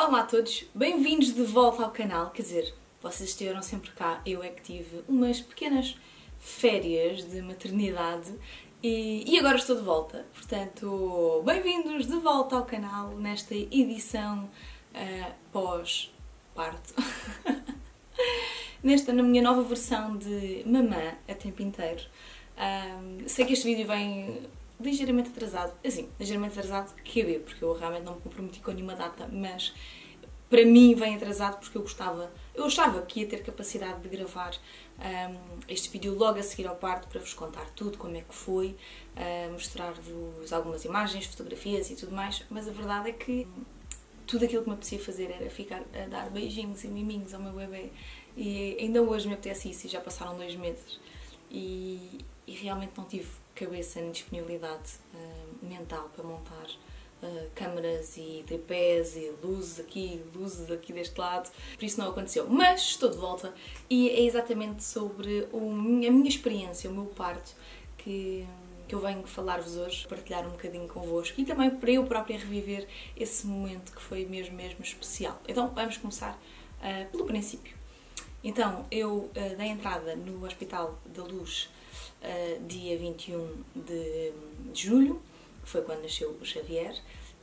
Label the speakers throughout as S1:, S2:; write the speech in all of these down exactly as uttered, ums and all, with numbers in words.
S1: Olá a todos, bem-vindos de volta ao canal, quer dizer, vocês estiveram sempre cá, eu é que tive umas pequenas férias de maternidade e, e agora estou de volta, portanto, bem-vindos de volta ao canal nesta edição uh, pós-parto, nesta na minha nova versão de mamã a tempo inteiro. Um, sei que este vídeo vem ligeiramente atrasado, assim, ligeiramente atrasado que é porque eu realmente não me comprometi com nenhuma data, mas para mim vem atrasado porque eu gostava, eu achava que ia ter capacidade de gravar um, este vídeo logo a seguir ao parto para vos contar tudo, como é que foi, uh, mostrar-vos algumas imagens, fotografias e tudo mais, mas a verdade é que tudo aquilo que me apetecia fazer era ficar a dar beijinhos e miminhos ao meu bebê e ainda hoje me apetece isso e já passaram dois meses e, e realmente não tive cabeça nem disponibilidade uh, mental para montar uh, câmaras e tripés e luzes aqui, luzes aqui deste lado, por isso não aconteceu. Mas estou de volta e é exatamente sobre o, a minha experiência, o meu parto, que, que eu venho falar-vos hoje, partilhar um bocadinho convosco e também para eu própria reviver esse momento que foi mesmo, mesmo especial. Então vamos começar uh, pelo princípio. Então, eu uh, dei entrada no Hospital da Luz Uh, dia vinte e um de julho, que foi quando nasceu o Xavier.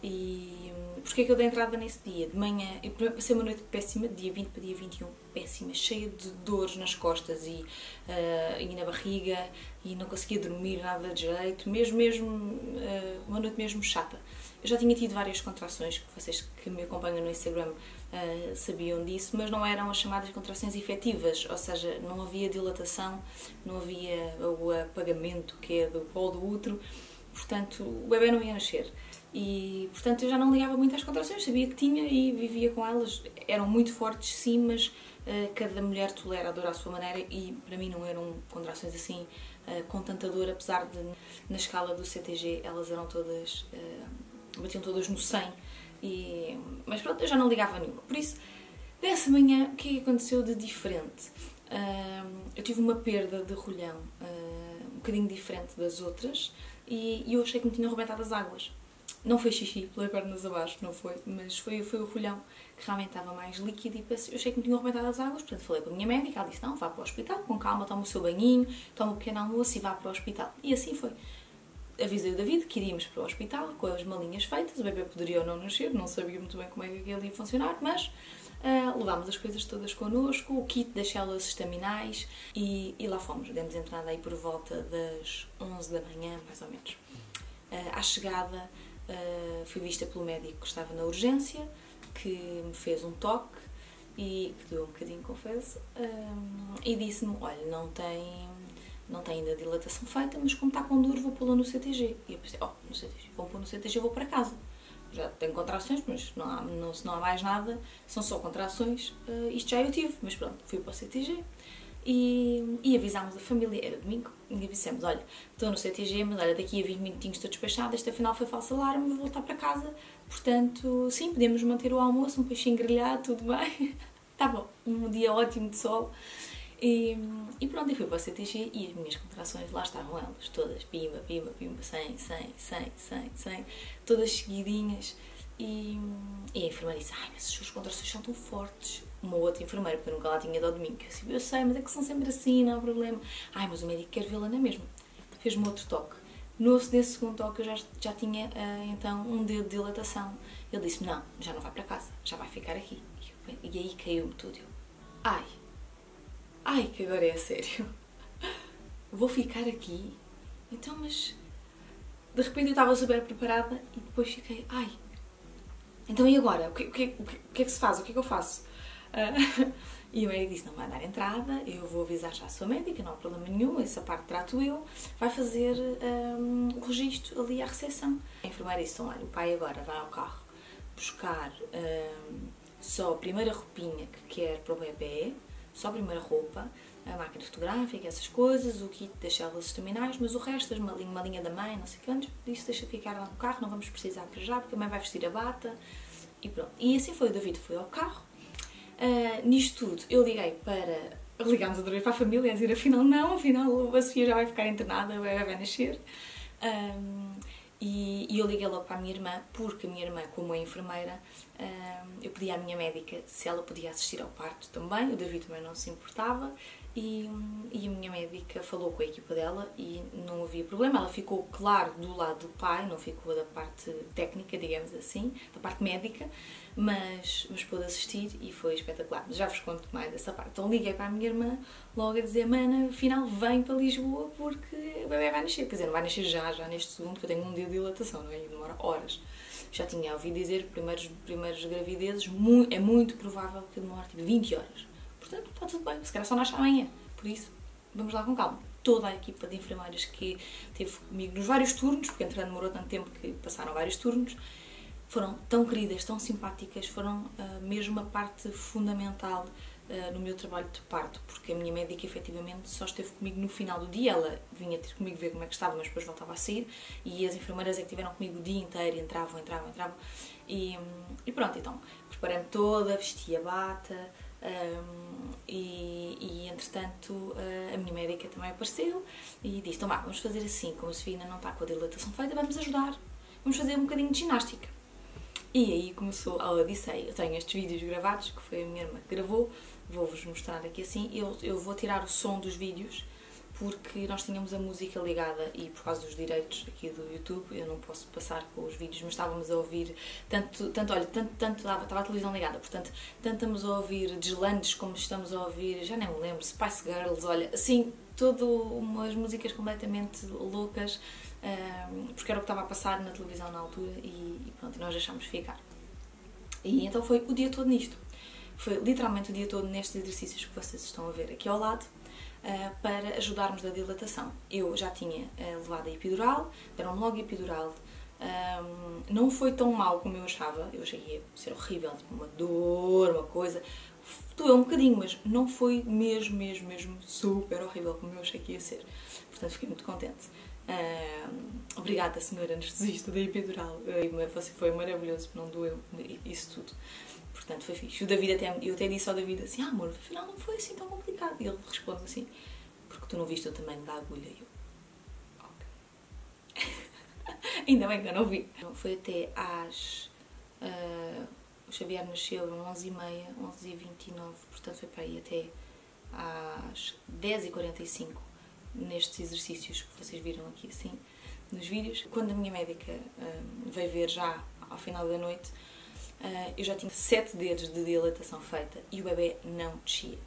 S1: E um, porquê é que eu dei entrada nesse dia? De manhã, eu passei uma noite péssima, de dia vinte para dia vinte e um, péssima, cheia de dores nas costas e, uh, e na barriga, e não conseguia dormir nada de jeito, mesmo, mesmo, uh, uma noite mesmo chata. Eu já tinha tido várias contrações, que vocês que me acompanham no Instagram uh, sabiam disso, mas não eram as chamadas contrações efetivas, ou seja, não havia dilatação, não havia o apagamento que é do polo do útero, portanto o bebê não ia nascer. E, portanto, eu já não ligava muito às contrações, sabia que tinha e vivia com elas. Eram muito fortes, sim, mas uh, cada mulher tolera a dor à sua maneira e para mim não eram contrações assim uh, com tanta dor, apesar de na escala do C T G elas eram todas, uh, batiam todas no cem, e, mas pronto, eu já não ligava a nenhuma. Por isso, dessa manhã, o que é que aconteceu de diferente? Uh, eu tive uma perda de rolhão uh, um bocadinho diferente das outras e, e eu achei que me tinham arrebentado as águas. Não foi xixi pelas pernas abaixo, não foi, mas foi, foi o rolhão que realmente estava mais líquido e eu achei que me tinham arrebentado as águas, portanto falei com a minha médica, ela disse não, vá para o hospital, com calma, toma o seu banhinho, toma um pequeno almoço e vá para o hospital. E assim foi. Avisei o David que iríamos para o hospital com as malinhas feitas, o bebê poderia ou não nascer, não sabia muito bem como é que aquilo ia funcionar, mas uh, levámos as coisas todas connosco, o kit das células estaminais e, e lá fomos. Demos entrada aí por volta das onze da manhã, mais ou menos. Uh, à chegada, Uh, fui vista pelo médico que estava na urgência, que me fez um toque e que doeu um bocadinho, confesso, um, e disse-me, olha, não tem, não tem ainda dilatação feita, mas como está com dor vou pô-la no C T G. E eu pensei, oh, no C T G, vou pôr no C T G, vou para casa. Já tenho contrações, mas não há, não, se não há mais nada, são só contrações, uh, isto já eu tive, mas pronto, fui para o C T G. E, e avisámos a família, era domingo, e dissemos, olha, estou no C T G, mas olha, daqui a vinte minutinhos estou despachada, este afinal foi falso alarme, vou voltar para casa, portanto, sim, podemos manter o almoço, um peixinho grelhado, tudo bem, tá bom, um dia ótimo de sol, e, e pronto, eu fui para o C T G e as minhas contrações, lá estavam elas, todas, pimba, pimba, pimba, cem, cem, cem, cem, cem, todas seguidinhas, e, e a enfermeira disse, ai, mas as suas contrações são tão fortes. Uma outra enfermeira, porque eu nunca lá tinha dado domingo, eu, assim, eu sei, mas é que são sempre assim, não há problema. Ai, mas o médico quer vê-la na mesma. Fez-me outro toque. No, nesse segundo toque eu já, já tinha, uh, então, um dedo de dilatação. Ele disse, não, já não vai para casa, já vai ficar aqui. E, eu, e aí caiu-me tudo. Eu, ai, ai, que agora é a sério. Vou ficar aqui? Então, mas... De repente eu estava super preparada e depois fiquei, ai, então e agora? O que, o que, o que, o que é que se faz? O que é que eu faço? Uh, e o médico disse, não vai dar entrada, eu vou avisar já a sua médica, não há problema nenhum, essa parte trato eu, vai fazer um, o registro ali à recepção. A enfermeira disse, olha, o pai agora vai ao carro buscar um, só a primeira roupinha que quer para o bebê, só a primeira roupa, a máquina fotográfica, essas coisas, o kit das células estaminais, mas o resto, uma linha, uma linha da mãe, não sei quantos, disse, deixa ficar lá no carro, não vamos precisar para já, porque a mãe vai vestir a bata, e pronto. E assim foi, o David foi ao carro. Uh, nisto tudo, eu liguei para... Ligámos outra vez para a família a dizer, afinal não, afinal a Sofia já vai ficar internada, vai, vai nascer. Um, E, e eu liguei logo para a minha irmã, porque a minha irmã, como é enfermeira, eu pedi à minha médica se ela podia assistir ao parto também, o David também não se importava, e, e a minha médica falou com a equipa dela e não havia problema. Ela ficou, claro, do lado do pai, não ficou da parte técnica, digamos assim, da parte médica, mas, mas pôde assistir e foi espetacular. Mas já vos conto mais dessa parte. Então liguei para a minha irmã logo a dizer: mana, afinal vem para Lisboa porque o bebê vai nascer. Quer dizer, não vai nascer já, já neste segundo, que eu tenho um dia de dilatação, não é? E demora horas. Já tinha ouvido dizer que primeiros, primeiras gravidezes é muito provável que demore tipo vinte horas. Portanto, está tudo bem, se calhar só nasce amanhã. Por isso, vamos lá com calma. Toda a equipa de enfermeiras que esteve comigo nos vários turnos, porque entretanto demorou tanto tempo que passaram vários turnos, foram tão queridas, tão simpáticas, foram uh, mesmo a parte fundamental uh, no meu trabalho de parto, porque a minha médica efetivamente só esteve comigo no final do dia. Ela vinha ter comigo ver como é que estava, mas depois voltava a sair, e as enfermeiras é que estiveram comigo o dia inteiro, entravam, entravam, entravam, e, e pronto, então preparei-me toda, vesti a bata, um, e, e entretanto uh, a minha médica também apareceu e disse: então vá, vamos fazer assim, como a Sofia ainda não está com a dilatação feita, vamos ajudar, vamos fazer um bocadinho de ginástica. E aí começou a odisseia. Eu tenho estes vídeos gravados, que foi a minha irmã que gravou, vou-vos mostrar aqui assim. Eu, eu vou tirar o som dos vídeos, porque nós tínhamos a música ligada e por causa dos direitos aqui do YouTube eu não posso passar com os vídeos, mas estávamos a ouvir tanto, tanto olha, tanto, tanto estava, estava a televisão ligada, portanto, tanto estamos a ouvir deslandes como estamos a ouvir, já nem me lembro, Spice Girls, olha, assim, todas umas músicas completamente loucas, um, porque era o que estava a passar na televisão na altura e, e pronto, nós deixámos ficar. E então foi o dia todo nisto, foi literalmente o dia todo nestes exercícios que vocês estão a ver aqui ao lado, Uh, para ajudarmos na dilatação. Eu já tinha uh, levado a epidural, deram-me logo a epidural, um, não foi tão mal como eu achava, eu achei que ia ser horrível, tipo uma dor, uma coisa, doeu um bocadinho, mas não foi mesmo, mesmo, mesmo super horrível como eu achei que ia ser, portanto fiquei muito contente. Uh, obrigada, senhora anestesista da epidural, você foi maravilhoso, não doeu isso tudo. Portanto, foi fixe. O David até, eu até disse ao David assim: ah, amor, afinal não foi assim tão complicado. E ele responde assim: porque tu não viste o tamanho da agulha. E eu, ok. Ainda bem que eu não vi. Foi até às... Uh, o Xavier nasceu às onze e meia, onze e vinte e nove, portanto foi para aí até às dez e quarenta e cinco, nestes exercícios que vocês viram aqui assim, nos vídeos. Quando a minha médica uh, veio ver já ao final da noite, Uh, eu já tinha sete dedos de dilatação feita e o bebê não descia.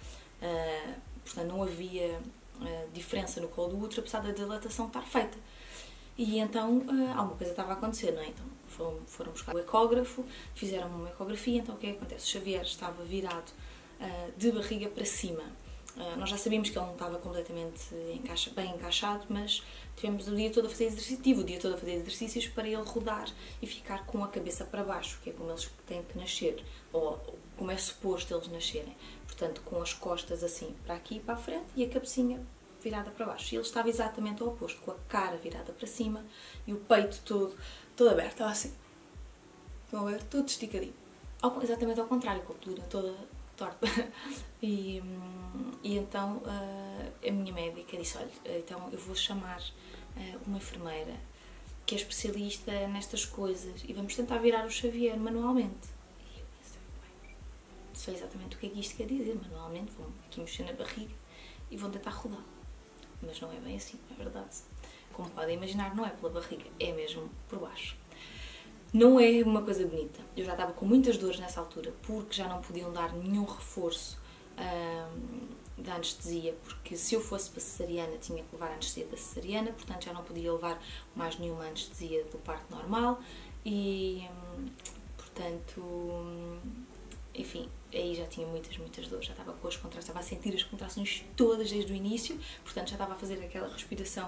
S1: Uh, portanto, não havia uh, diferença no colo do útero, apesar da dilatação estar feita. E então, uh, alguma coisa estava a acontecer, não é? Então, foram, foram buscar o ecógrafo, fizeram uma ecografia, então o que é que acontece? O Xavier estava virado uh, de barriga para cima. Uh, nós já sabíamos que ele não estava completamente encaixa, bem encaixado, mas tivemos o dia todo a fazer exercício, tive o dia todo a fazer exercícios para ele rodar e ficar com a cabeça para baixo, que é como eles têm que nascer, ou como é suposto eles nascerem. Portanto, com as costas assim para aqui e para a frente e a cabecinha virada para baixo. E ele estava exatamente ao oposto, com a cara virada para cima e o peito todo, todo aberto, estava assim. Estão a ver? Todo esticadinho. Exatamente ao contrário, com a coluna toda torta. E, e então uh, a minha médica disse: olha, então eu vou chamar uh, uma enfermeira que é especialista nestas coisas e vamos tentar virar o Xavier manualmente. E eu pensei: bem, sei exatamente o que é que isto quer dizer, manualmente vão aqui mexer na barriga e vão tentar rodar. Mas não é bem assim, é verdade. Como podem imaginar, não é pela barriga, é mesmo por baixo. Não é uma coisa bonita. Eu já estava com muitas dores nessa altura, porque já não podiam dar nenhum reforço hum, da anestesia, porque se eu fosse para cesariana tinha que levar a anestesia da cesariana, portanto já não podia levar mais nenhuma anestesia do parto normal e, hum, portanto, hum, enfim, aí já tinha muitas, muitas dores, já estava com as contrações, estava a sentir as contrações todas desde o início, portanto já estava a fazer aquela respiração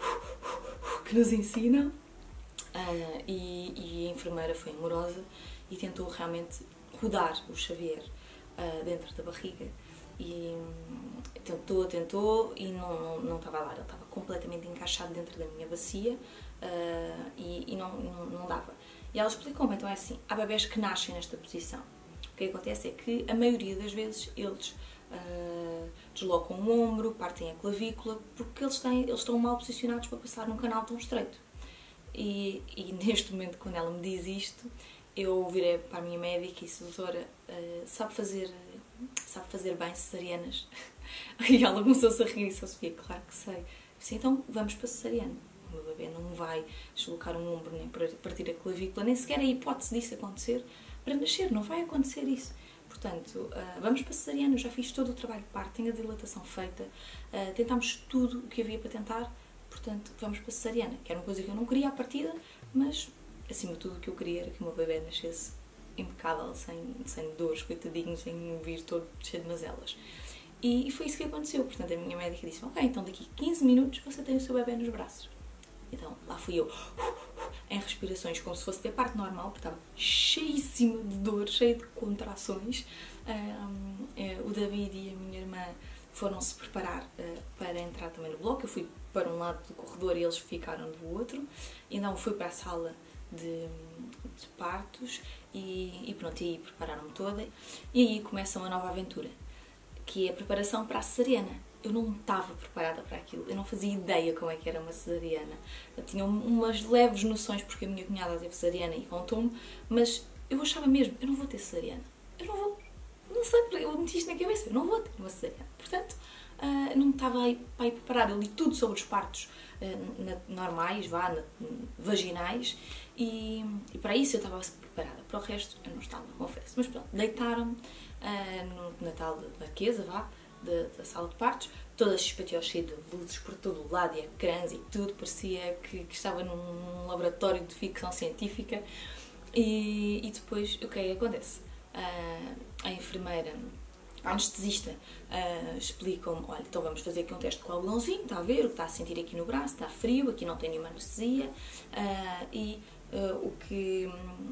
S1: que nos ensinam. Uh, e, e a enfermeira foi amorosa e tentou realmente rodar o Xavier uh, dentro da barriga e um, tentou, tentou e não, não, não estava a dar, ele estava completamente encaixado dentro da minha bacia uh, e, e não, não, não dava. E ela explicou-me: então é assim, há bebés que nascem nesta posição. O que acontece é que a maioria das vezes eles uh, deslocam o ombro, partem a clavícula, porque eles, têm, eles estão mal posicionados para passar num canal tão estreito. E, e neste momento, quando ela me diz isto, eu virei para a minha médica e disse: doutora, uh, sabe fazer, sabe fazer bem cesarianas? E ela começou-se a rir e disse: Sofia, claro que sei. Eu disse: então vamos para cesariana. O meu bebê não vai deslocar um ombro, nem partir a clavícula, nem sequer a hipótese disso acontecer para nascer, não vai acontecer isso. Portanto, uh, vamos para cesariana. Eu já fiz todo o trabalho de parto, tenho a dilatação feita, uh, tentámos tudo o que havia para tentar. Portanto, vamos para cesariana, que era uma coisa que eu não queria à partida, mas, acima de tudo, o que eu queria era que o meu bebê nascesse impecável, sem, sem dores, coitadinho, sem um vir todo cheio de mazelas. E, e foi isso que aconteceu. Portanto, a minha médica disse: ok, então daqui a quinze minutos você tem o seu bebê nos braços. Então, lá fui eu, em respirações, como se fosse ter parte normal, porque estava cheíssima de dor, cheia de contrações. Um, é, o David e a minha irmã foram-se preparar uh, para entrar também no bloco. Eu fui para um lado do corredor e eles ficaram do outro. Então fui para a sala de, de partos e, e pronto, e aí prepararam-me toda. E aí começa uma nova aventura, que é a preparação para a cesariana. Eu não estava preparada para aquilo, eu não fazia ideia como é que era uma cesariana. Eu tinha umas leves noções, porque a minha cunhada teve cesariana e contou-me, mas eu achava mesmo: eu não vou ter cesariana. Eu não vou, não sei, eu meti isto na cabeça, eu não vou ter uma cesariana. Portanto, uh, não estava aí, aí preparada. Eu li tudo sobre os partos uh, na, normais, vá, na, vaginais, e, e para isso eu estava preparada. Para o resto, eu não estava, confesso. Mas pronto, deitaram-me uh, no, na tal marquesa, vá, Da, da sala de partos, toda chispatiosa, cheia de luzes por todo o lado e ecrãs e tudo, parecia que, que estava num laboratório de ficção científica. E, e depois, o que é que acontece? Uh, a enfermeira, a anestesista, uh, explicam-me: olha, então vamos fazer aqui um teste com o algodãozinho, está a ver o que está a sentir aqui no braço, está frio, aqui não tem nenhuma anestesia, uh, e uh, o que...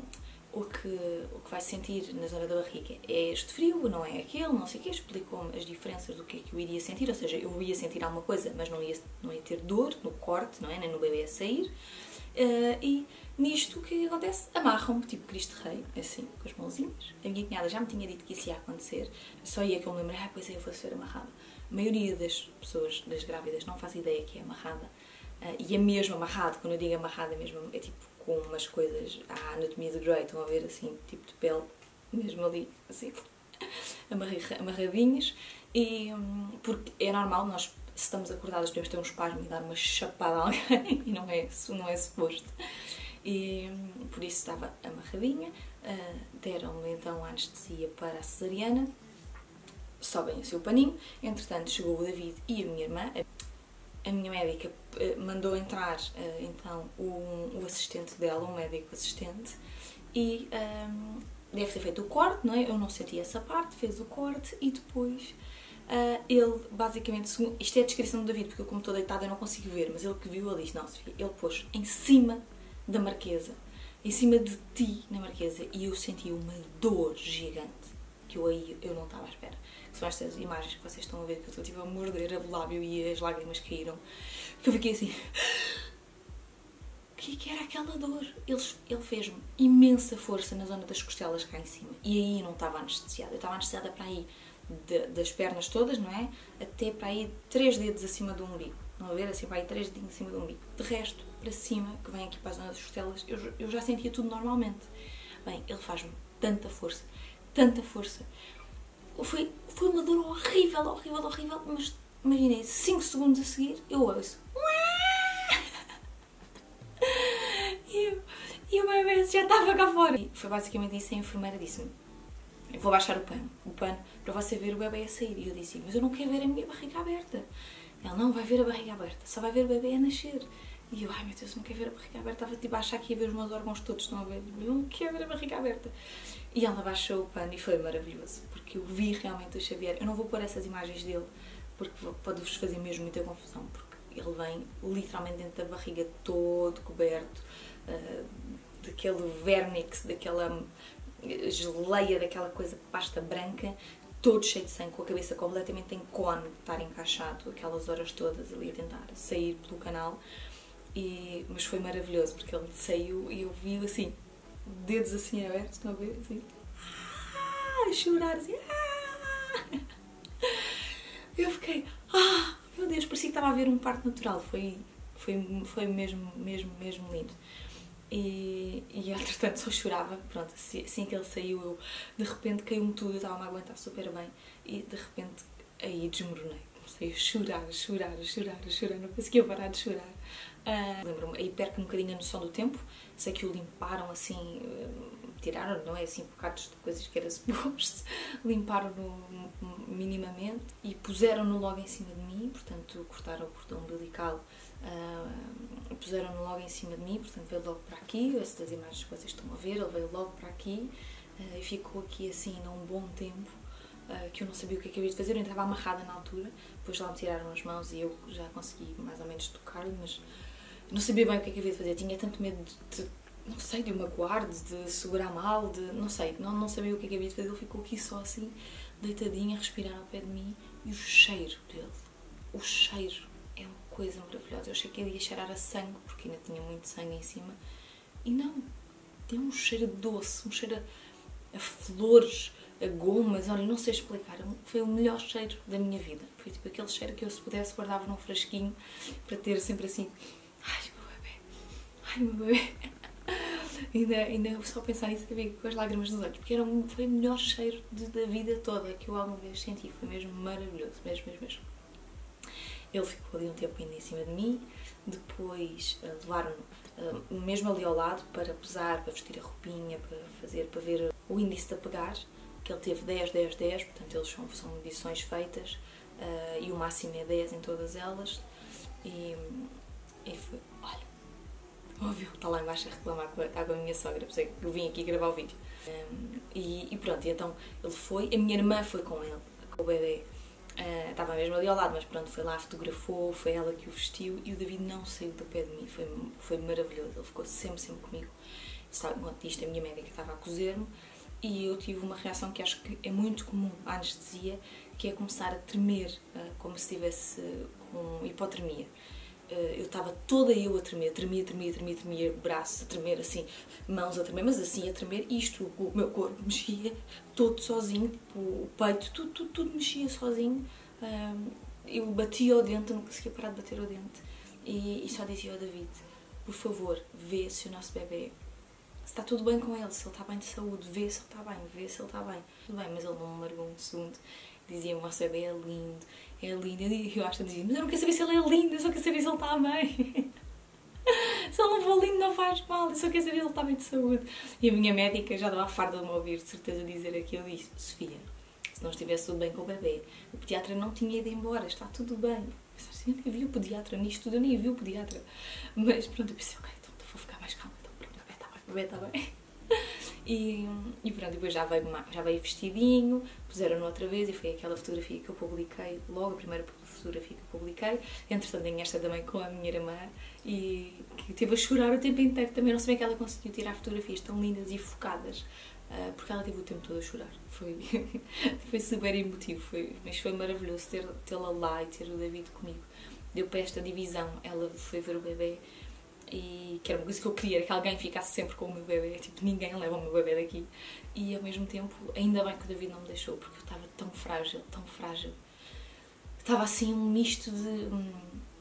S1: O que, o que vai sentir na zona da barriga é este frio, não é aquele, não sei o quê. Explicou-me as diferenças do que é que eu iria sentir, ou seja, eu ia sentir alguma coisa, mas não ia, não ia ter dor no corte, não é? Nem no bebê a sair. Uh, e nisto, o que acontece? Amarram-me, tipo Cristo Rei, assim, com as mãozinhas. A minha cunhada já me tinha dito que isso ia acontecer, só ia que eu me lembrei: ah, pois é, eu vou ser amarrada. A maioria das pessoas, das grávidas, não faz ideia que é amarrada. Uh, e é mesmo amarrado. Quando eu digo amarrada, mesmo, é tipo com umas coisas, a anatomia de Grey, estão a ver, assim, tipo de pele, mesmo ali, assim, amarradinhas. E, porque é normal, nós, se estamos acordadas, podemos ter um espasmo e dar uma chapada a alguém, e não é, não é suposto. E por isso estava amarradinha. Uh, deram-me então a anestesia para a cesariana, sobem o seu paninho. Entretanto, chegou o David e a minha irmã. A minha médica mandou entrar, então, o, o assistente dela, um médico assistente, e um, deve ter feito o corte, não é? Eu não senti essa parte, fez o corte e depois uh, ele, basicamente, isto é a descrição do David, porque eu, como estou deitada, eu não consigo ver, mas ele que viu, ele disse: não, Sofia, ele pôs em cima da marquesa, em cima de ti na marquesa, e eu senti uma dor gigante, que eu aí eu não estava à espera. São estas imagens que vocês estão a ver, que eu estou tipo a morder o lábio e as lágrimas caíram, que eu fiquei assim: o que é que era aquela dor? Ele, ele fez-me imensa força na zona das costelas cá em cima, e aí eu não estava anestesiada. Eu estava anestesiada para aí de, das pernas todas, não é? Até para aí três dedos acima do umbigo. Não a ver? Assim, para aí três dedinhos acima do umbigo. De resto, para cima, que vem aqui para a zona das costelas, eu, eu já sentia tudo normalmente. Bem, ele faz-me tanta força, tanta força. Foi, foi uma dor horrível, horrível, horrível, mas imaginei, cinco segundos a seguir, eu ouço. E, e o meu bebê já estava cá fora. E foi basicamente isso. A enfermeira disse-me: eu vou baixar o pano, o pano para você ver o bebê a sair. E eu disse: mas eu não quero ver a minha barriga aberta. Ela: não, vai ver a barriga aberta, só vai ver o bebê a nascer. E eu: ai meu Deus, não quero ver a barriga aberta. Estava tipo a achar que ia ver os meus órgãos todos, estão a ver? Eu não quero ver a barriga aberta. E ela baixou o pano e foi maravilhoso, porque eu vi realmente o Xavier. Eu não vou pôr essas imagens dele, porque pode-vos fazer mesmo muita confusão, porque ele vem literalmente dentro da barriga todo coberto uh, daquele vernix, daquela geleia, daquela coisa de pasta branca, todo cheio de sangue, com a cabeça completamente em cone, de estar encaixado aquelas horas todas ali a tentar sair pelo canal. E, mas foi maravilhoso, porque ele saiu e eu vi assim, dedos assim abertos, estão a ver? Assim, ah, a chorar, assim, ah. Eu fiquei: ah, meu Deus, parecia que estava a ver um parto natural. Foi, Foi, foi mesmo, mesmo, mesmo lindo. E, e entretanto só chorava, pronto, assim, assim que ele saiu eu, de repente caiu-me tudo, eu estava-me a aguentar super bem e de repente aí desmoronei, comecei a chorar, a chorar, a chorar, a chorar, não conseguia parar de chorar. Uh, Lembro-me, aí perco um bocadinho a noção do tempo, sei que o limparam assim, uh, tiraram, não é assim, bocados de coisas que era suposto, limparam-no minimamente e puseram-no logo em cima de mim, portanto cortaram o cordão umbilical. Uh, puseram-no logo em cima de mim, portanto veio logo para aqui, essas imagens que vocês estão a ver, ele veio logo para aqui uh, e ficou aqui assim num bom tempo uh, que eu não sabia o que é que havia de fazer, eu ainda estava amarrada na altura, depois lá me tiraram as mãos e eu já consegui mais ou menos tocar-lhe, mas não sabia bem o que é que havia de fazer, tinha tanto medo de, de não sei, de o magoar, de, de segurar mal, de não sei, não, não sabia o que é que havia de fazer, ele ficou aqui só assim, deitadinho, a respirar ao pé de mim e o cheiro dele, o cheiro é uma coisa maravilhosa. Eu achei que ele ia cheirar a sangue, porque ainda tinha muito sangue em cima. E não, tem um cheiro doce, um cheiro a, a flores, a gomas, olha, não sei explicar. Foi o melhor cheiro da minha vida. Foi tipo aquele cheiro que eu, se pudesse, guardava num frasquinho para ter sempre assim, ai, meu bebê, ai, meu bebê. ainda, ainda só pensar nisso, acabei com as lágrimas nos olhos, porque era um, foi o melhor cheiro de, da vida toda que eu alguma vez senti. Foi mesmo maravilhoso, mesmo, mesmo, mesmo. Ele ficou ali um tempo ainda em cima de mim, depois uh, levaram-no uh, mesmo ali ao lado para pesar, para vestir a roupinha, para fazer, para ver o índice de apegar, que ele teve dez, dez, dez, portanto eles são, são medições feitas uh, e o máximo é dez em todas elas e, e foi, olha, óbvio, está lá embaixo a reclamar com a, está com a minha sogra, por isso é que eu vim aqui gravar o vídeo. Um, e, e pronto, e então ele foi, a minha irmã foi com ele, com o bebê. Uh, estava mesmo ali ao lado, mas pronto, foi lá, fotografou, foi ela que o vestiu e o David não saiu do pé de mim, foi, foi maravilhoso, ele ficou sempre, sempre comigo. Enquanto isto, a minha médica estava a cozer-me e eu tive uma reação que acho que é muito comum à anestesia, que é começar a tremer, uh, como se estivesse com hipotermia. Uh, eu estava toda eu a tremer, tremia, tremia, tremia, tremia, braços a tremer, assim, mãos a tremer, mas assim a tremer, isto, o meu corpo mexia todo sozinho, tipo, o peito, tudo, tudo, tudo mexia sozinho. Uh, eu batia ao dente, eu não conseguia parar de bater ao dente e, e só dizia ao David, por favor, vê se o nosso bebê, se está tudo bem com ele, se ele está bem de saúde, vê se ele está bem, vê se ele está bem. Tudo bem, mas ele não me largou um segundo. Dizia-me, o nosso bebê é lindo, é lindo. E eu acho que dizia, mas eu não quero saber se ele é lindo, eu só quero saber se ele está bem. Se ele não for lindo, não faz mal, eu só quero saber se ele está bem de saúde. E a minha médica já dava a farda de me ouvir, de certeza, dizer aquilo e disse, Sofia, se não estivesse tudo bem com o bebê, o pediatra não tinha ido embora, está tudo bem. Eu nem vi o pediatra nisto tudo, eu nem vi o pediatra. Mas pronto, eu pensei, ok, então vou ficar mais calma, então pronto, o bebê está bem, o bebê está bem. E, e pronto, depois já veio, já veio vestidinho, puseram-no outra vez e foi aquela fotografia que eu publiquei, logo a primeira fotografia que eu publiquei. Entretanto, tenho esta também com a minha irmã e que teve a chorar o tempo inteiro. Também não sabia que ela conseguiu tirar fotografias tão lindas e focadas, porque ela teve o tempo todo a chorar. Foi, foi super emotivo, foi, mas foi maravilhoso ter, tê-la lá e ter o David comigo. Deu para esta divisão, ela foi ver o bebê. E que era uma coisa que eu queria, era que alguém ficasse sempre com o meu bebê, tipo, ninguém leva o meu bebê daqui. E ao mesmo tempo, ainda bem que o David não me deixou, porque eu estava tão frágil, tão frágil. Estava assim um misto de, hum,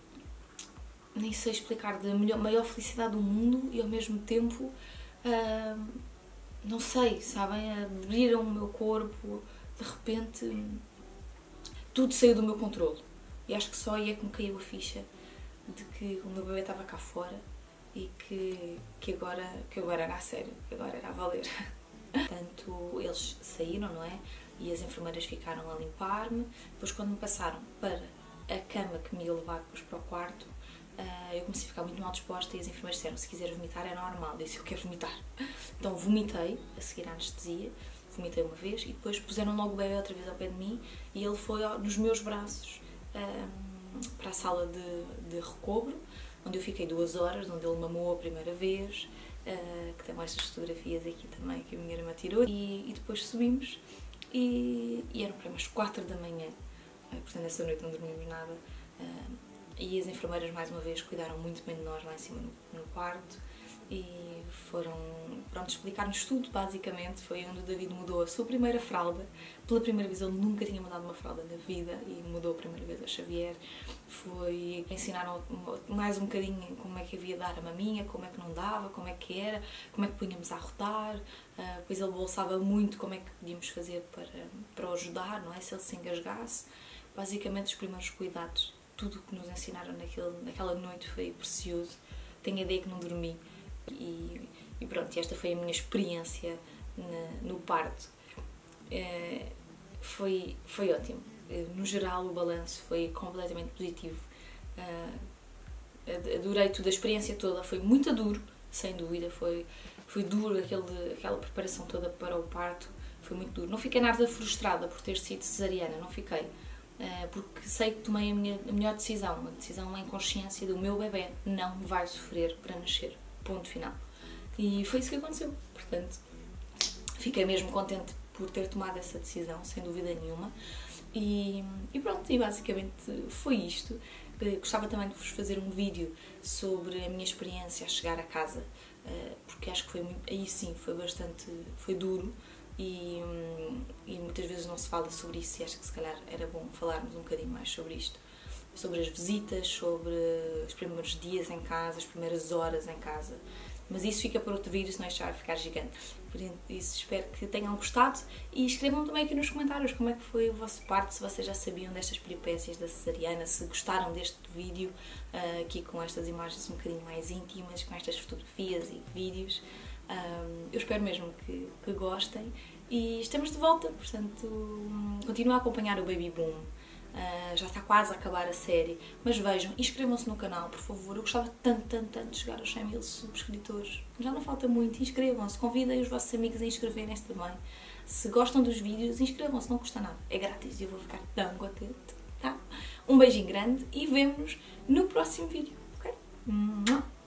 S1: nem sei explicar, de melhor, maior felicidade do mundo e ao mesmo tempo, hum, não sei, sabem, abriram o meu corpo, de repente, hum, tudo saiu do meu controle. E acho que só aí é que me caiu a ficha de que o meu bebê estava cá fora e que, que, agora, que agora era a sério, que agora era a valer. Portanto, eles saíram, não é? E as enfermeiras ficaram a limpar-me. Depois, quando me passaram para a cama que me ia levar depois para o quarto, eu comecei a ficar muito mal disposta e as enfermeiras disseram, se quiser vomitar é normal. Eu disse, eu quero vomitar. Então vomitei, a seguir à anestesia, vomitei uma vez e depois puseram logo o bebê outra vez ao pé de mim e ele foi nos meus braços um, para a sala de, de recobro, onde eu fiquei duas horas, onde ele mamou a primeira vez, uh, que tem estas fotografias aqui também que a minha irmã tirou, e, e depois subimos e, e eram para umas quatro da manhã, uh, portanto essa noite não dormimos nada, uh, e as enfermeiras mais uma vez cuidaram muito bem de nós lá em cima no, no quarto, e foram, pronto, explicar-nos tudo, basicamente. Foi onde o David mudou a sua primeira fralda. Pela primeira vez ele nunca tinha mudado uma fralda na vida e mudou a primeira vez a Xavier. Foi ensinaram mais um bocadinho como é que havia de dar a maminha, como é que não dava, como é que era, como é que punhamos a arrotar. Uh, depois ele bolsava muito como é que podíamos fazer para, para o ajudar, não é? Se ele se engasgasse. Basicamente os primeiros cuidados, tudo o que nos ensinaram naquele, naquela noite foi precioso. Tenho a ideia que não dormi. E, e pronto, esta foi a minha experiência na, no parto. É, foi, foi ótimo. No geral, o balanço foi completamente positivo. É, adorei tudo, a experiência toda. Foi muito duro, sem dúvida. Foi, foi duro aquele, aquela preparação toda para o parto. Foi muito duro. Não fiquei nada frustrada por ter sido cesariana, não fiquei. Porque sei que tomei a, minha, a melhor decisão. Uma decisão em consciência do meu bebê não vai sofrer para nascer. Ponto final. E foi isso que aconteceu. Portanto, fiquei mesmo contente por ter tomado essa decisão, sem dúvida nenhuma. E, e pronto, e basicamente foi isto. Gostava também de vos fazer um vídeo sobre a minha experiência a chegar a casa, porque acho que foi muito, aí sim, foi bastante, foi duro e, e muitas vezes não se fala sobre isso e acho que se calhar era bom falarmos um bocadinho mais sobre isto. Sobre as visitas, sobre os primeiros dias em casa, as primeiras horas em casa. Mas isso fica para outro vídeo, senão isto vai ficar gigante. Por isso, espero que tenham gostado e escrevam também aqui nos comentários como é que foi o vosso parto, se vocês já sabiam destas peripécias da cesariana, se gostaram deste vídeo, uh, aqui com estas imagens um bocadinho mais íntimas, com estas fotografias e vídeos. Um, eu espero mesmo que, que gostem e estamos de volta, portanto, um, continuem a acompanhar o Baby Boom. Uh, já está quase a acabar a série, mas vejam, inscrevam-se no canal, por favor. Eu gostava tanto, tanto, tanto de chegar aos cem mil subscritores. Já não falta muito, inscrevam-se, convidem os vossos amigos a inscreverem-se também. Se gostam dos vídeos, inscrevam-se, não custa nada, é grátis e eu vou ficar tão contente, tá? Um beijinho grande e vemo-nos no próximo vídeo, ok?